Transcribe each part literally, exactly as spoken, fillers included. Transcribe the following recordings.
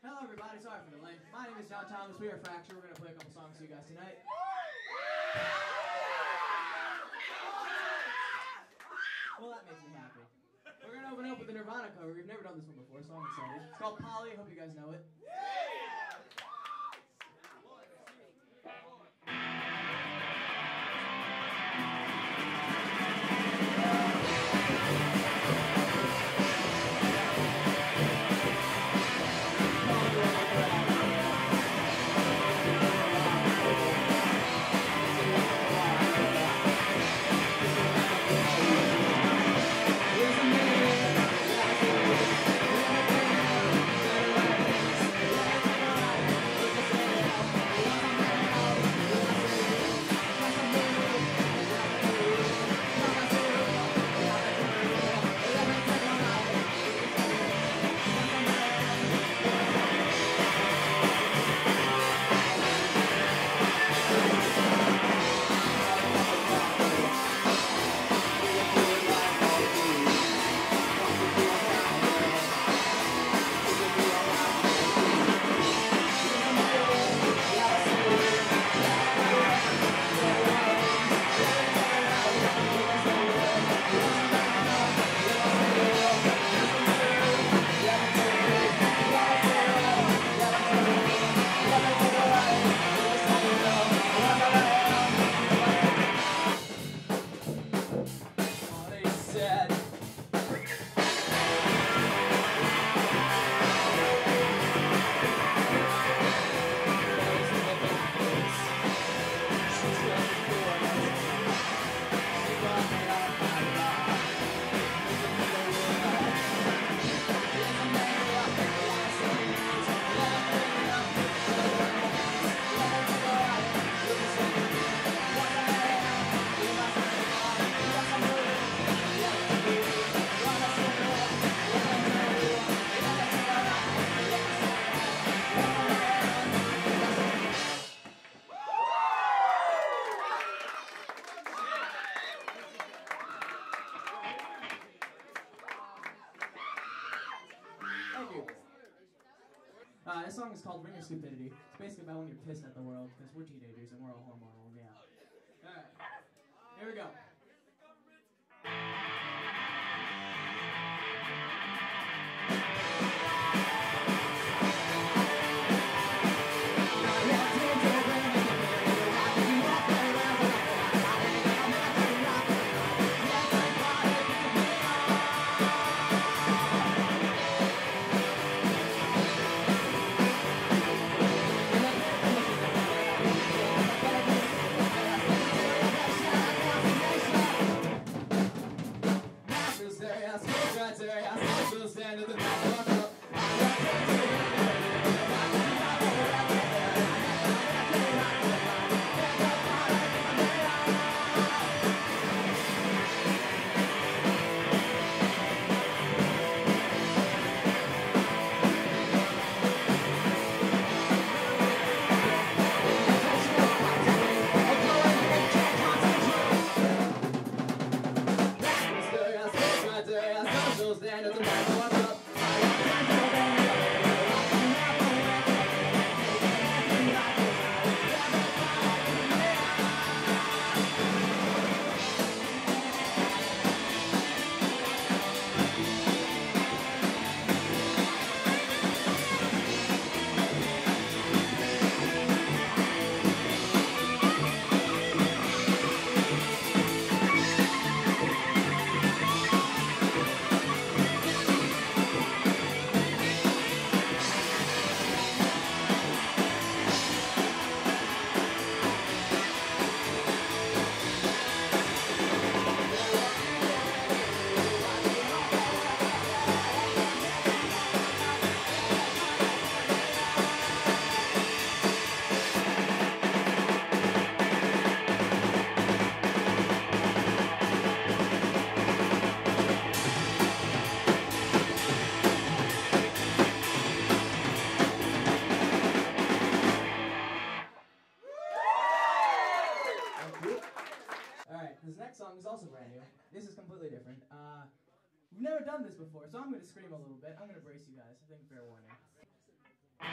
Hello everybody, sorry for the delay. My name is John Thomas, we are Fracture. We're going to play a couple songs for you guys tonight. Well, that makes me happy. We're going to open up with the Nirvana cover. We've never done this one before, so I'm excited. It's called Polly, I hope you guys know it. Uh, this song is called Ring of Stupidity. It's basically about when you're pissed at the world, because we're teenagers and we're all hormonal, yeah. Alright, here we go. This next song is also brand new. This is completely different. Uh, we've never done this before, so I'm going to scream a little bit. I'm going to brace you guys. I think fair warning.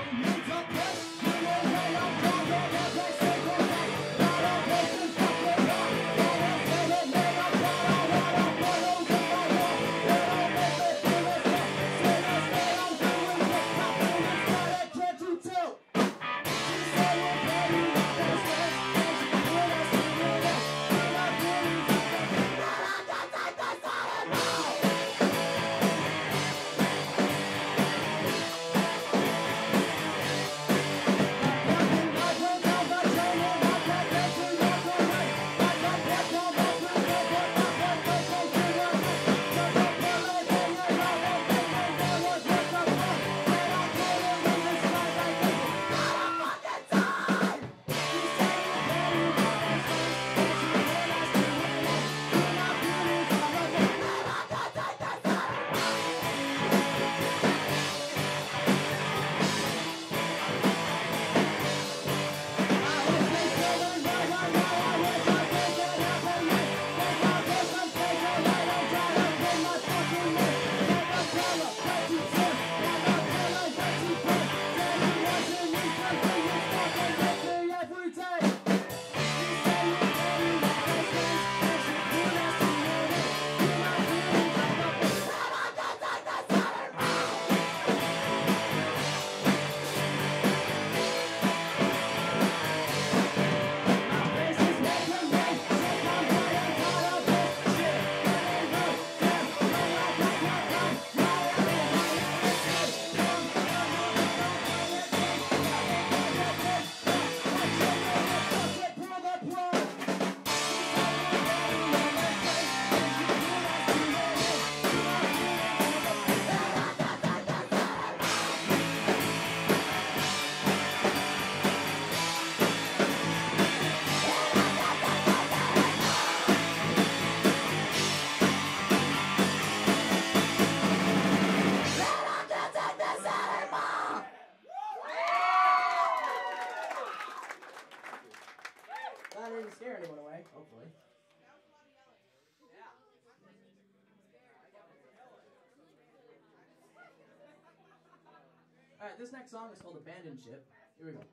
Alright, this next song is called Abandoned Ship. Here we go.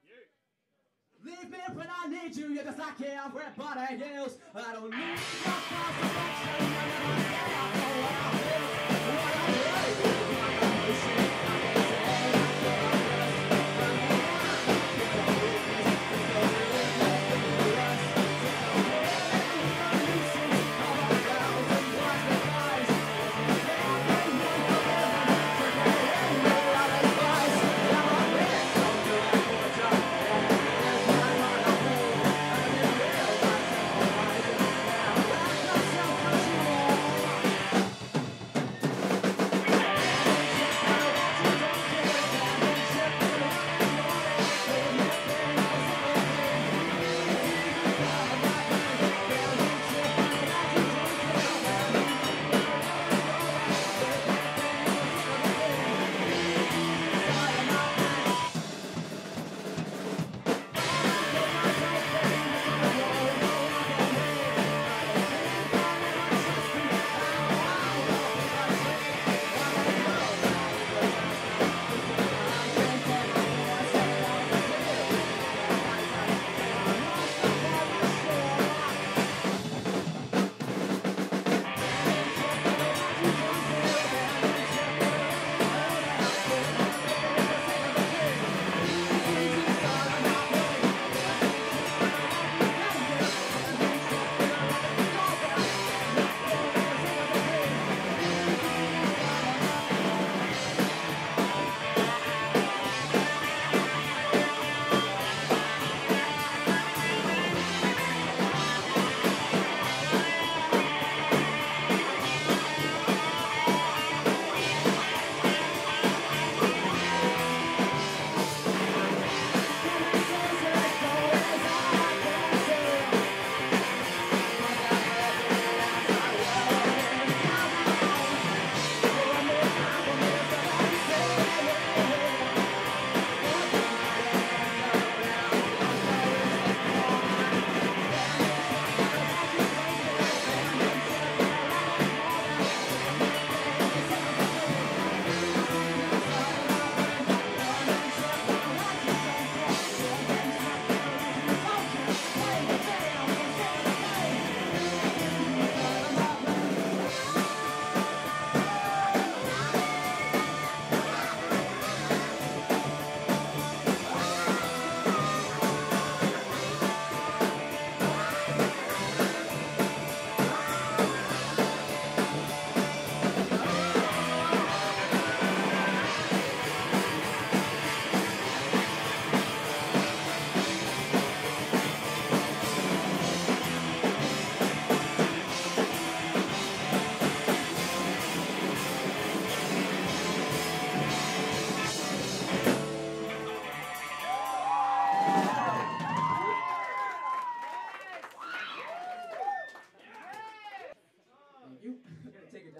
Leave me when I need you, you're just like everybody else. I don't need your satisfaction, I never say I know what I feel. What I really do,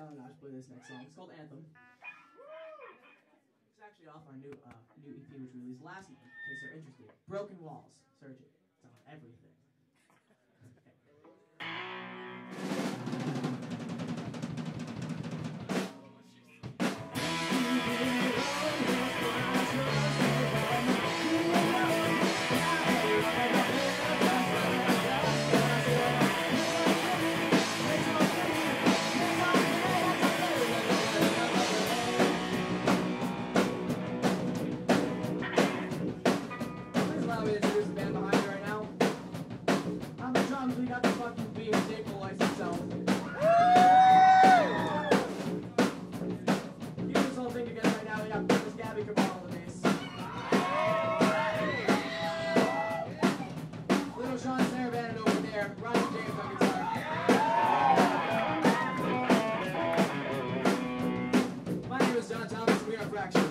down a notch, play this next song. It's called Anthem. It's actually off our new uh, new E P, which we released last month, in case you're interested. Broken Walls. Search it. It's on everything. We got the fucking beat, Jake will license himself. Keep this whole thing together right now. We got Miss Gabby Cabral on the bass. Little Sean Saraband over there. Roger James on guitar. My name is John Thomas. We are Fracture.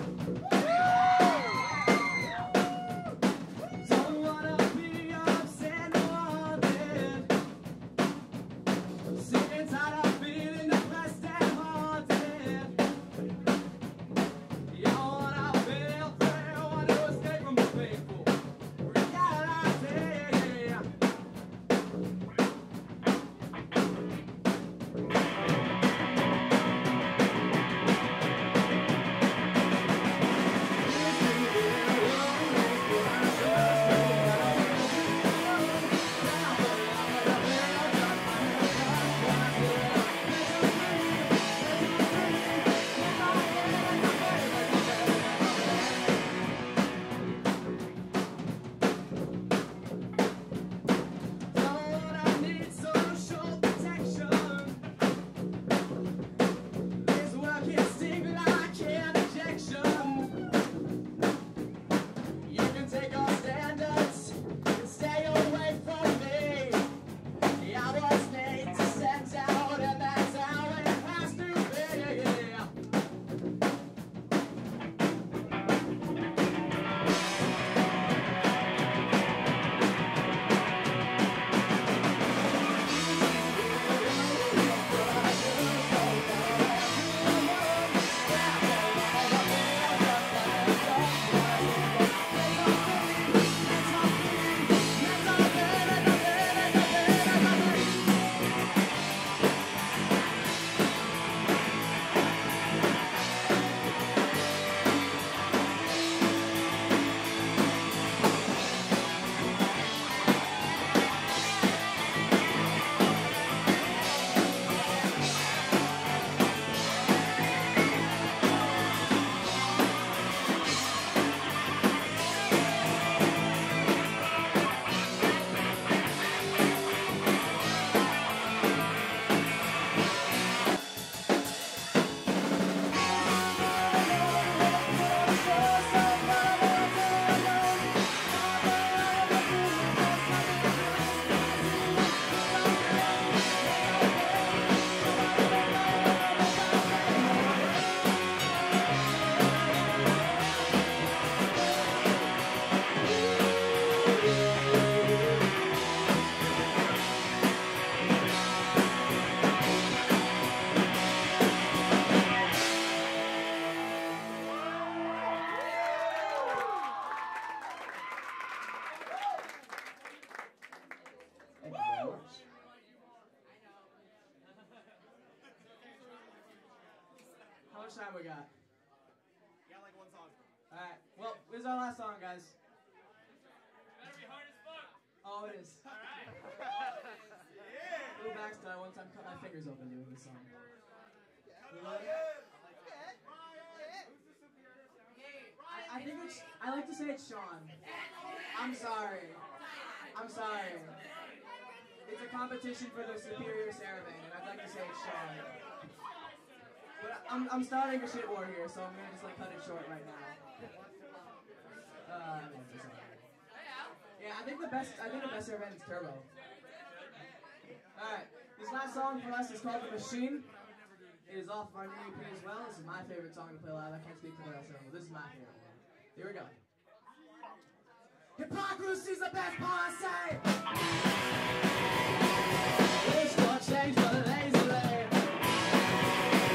How much time we got? We got like one song. Alright, well, this is our last song, guys. Better be hard as fuck. Oh, it is. Alright. Yeah. Little backstory, one time cut my fingers open doing this song. You know? I, I think it's, I like to say it's Sean. I'm sorry. I'm sorry. It's a competition for the superior Saraband, and I'd like to say it's Sean. But I'm, I'm starting a shit war here, so I'm gonna just like cut it short right now. Uh, no, just yeah, I think the best, I think the best Saraband is Turbo. Alright, this last song for us is called The Machine. It is off of our new E P as well. This is my favorite song to play live. I can't speak for the rest of them, but this is my favorite one. Here we go. Hypocrisy's the best policy. It's not change, but lazily.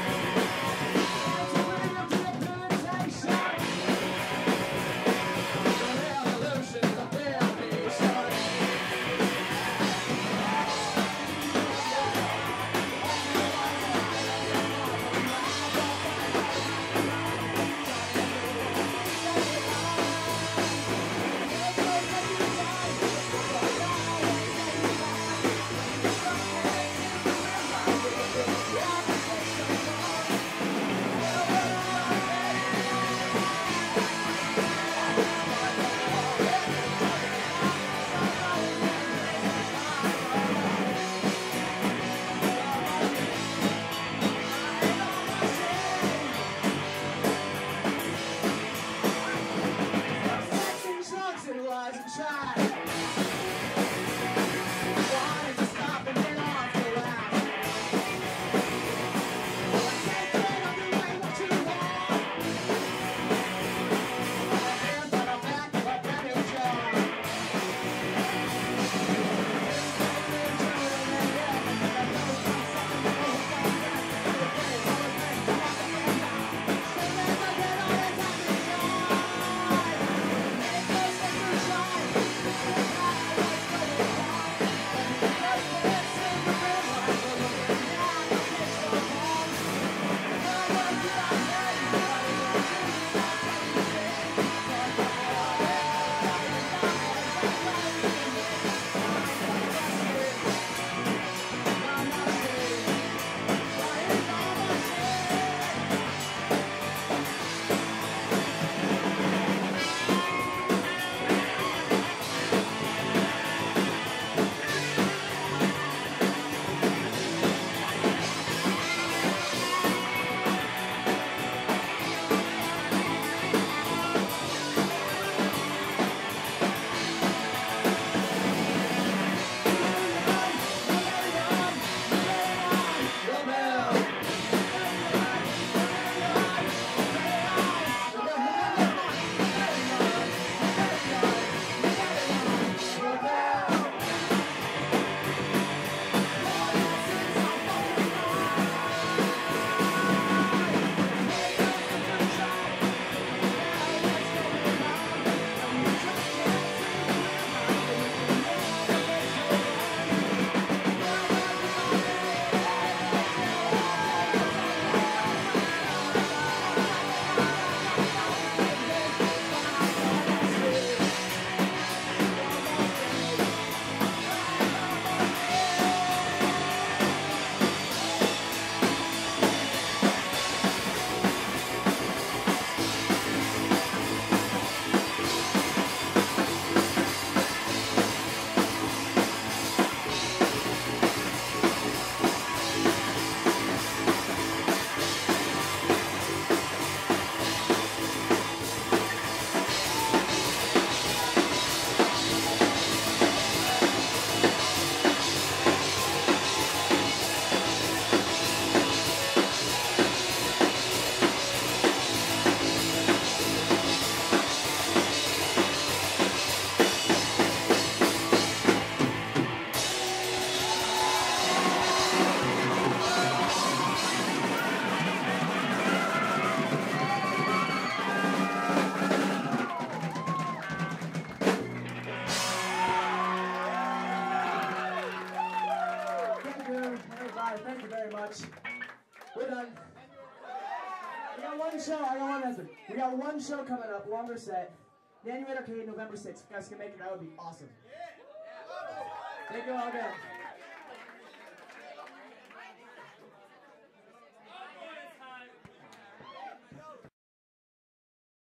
Thank you very much. We're done. We got one show. I got one message. We got one show coming up, longer set. Nanuet Arcade, November sixth. If you guys can make it, that would be awesome. Thank you all again.